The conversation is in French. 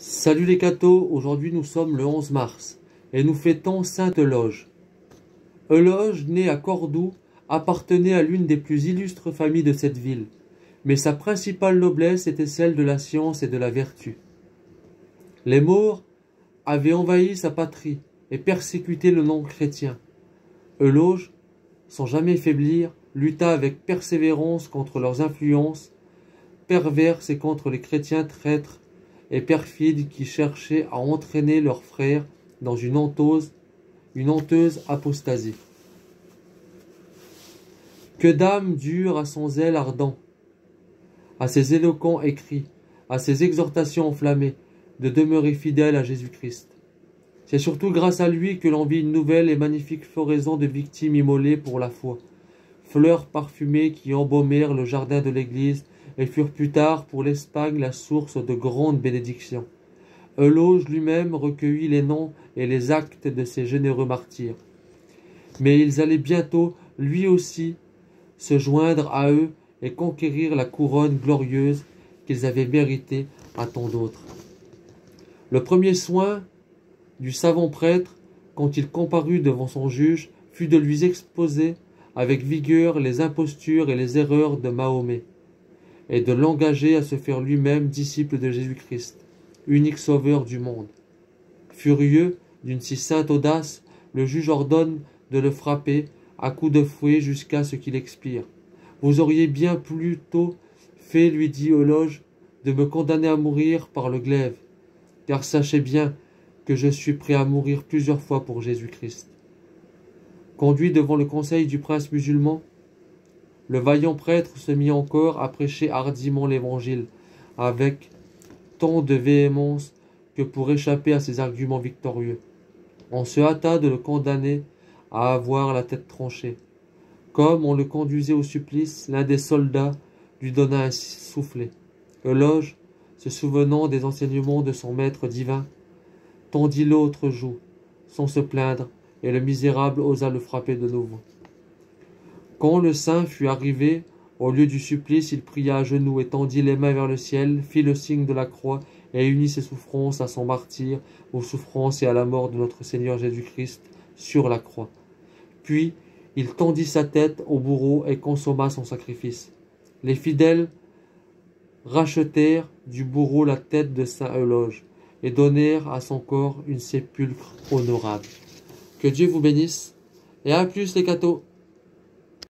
Salut les cathos, aujourd'hui nous sommes le 11 mars et nous fêtons Sainte Euloge. Euloge, né à Cordoue, appartenait à l'une des plus illustres familles de cette ville, mais sa principale noblesse était celle de la science et de la vertu. Les Maures avaient envahi sa patrie et persécuté le nom chrétien. Euloge, sans jamais faiblir, lutta avec persévérance contre leurs influences perverses et contre les chrétiens traîtres et perfides qui cherchaient à entraîner leurs frères dans une honteuse apostasie. Que d'âme dure à son zèle ardent, à ses éloquents écrits, à ses exhortations enflammées, de demeurer fidèle à Jésus-Christ. C'est surtout grâce à lui que l'on vit une nouvelle et magnifique floraison de victimes immolées pour la foi, fleurs parfumées qui embaumèrent le jardin de l'Église et furent plus tard pour l'Espagne la source de grandes bénédictions. Euloge lui-même recueillit les noms et les actes de ces généreux martyrs. Mais ils allaient bientôt, lui aussi, se joindre à eux et conquérir la couronne glorieuse qu'ils avaient méritée à tant d'autres. Le premier soin du savant prêtre, quand il comparut devant son juge, fut de lui exposer avec vigueur les impostures et les erreurs de Mahomet, et de l'engager à se faire lui-même disciple de Jésus-Christ, unique sauveur du monde. Furieux d'une si sainte audace, le juge ordonne de le frapper à coups de fouet jusqu'à ce qu'il expire. « Vous auriez bien plus tôt fait, lui dit Euloge, de me condamner à mourir par le glaive, car sachez bien que je suis prêt à mourir plusieurs fois pour Jésus-Christ. » Conduit devant le conseil du prince musulman, le vaillant prêtre se mit encore à prêcher hardiment l'Évangile, avec tant de véhémence que pour échapper à ses arguments victorieux, on se hâta de le condamner à avoir la tête tranchée. Comme on le conduisait au supplice, l'un des soldats lui donna un soufflet. Euloge, se souvenant des enseignements de son maître divin, tendit l'autre joue, sans se plaindre, et le misérable osa le frapper de nouveau. Quand le saint fut arrivé au lieu du supplice, il pria à genoux et tendit les mains vers le ciel, fit le signe de la croix et unit ses souffrances à son martyre, aux souffrances et à la mort de notre Seigneur Jésus-Christ sur la croix. Puis il tendit sa tête au bourreau et consomma son sacrifice. Les fidèles rachetèrent du bourreau la tête de saint Euloge et donnèrent à son corps une sépulcre honorable. Que Dieu vous bénisse et à plus les cathos.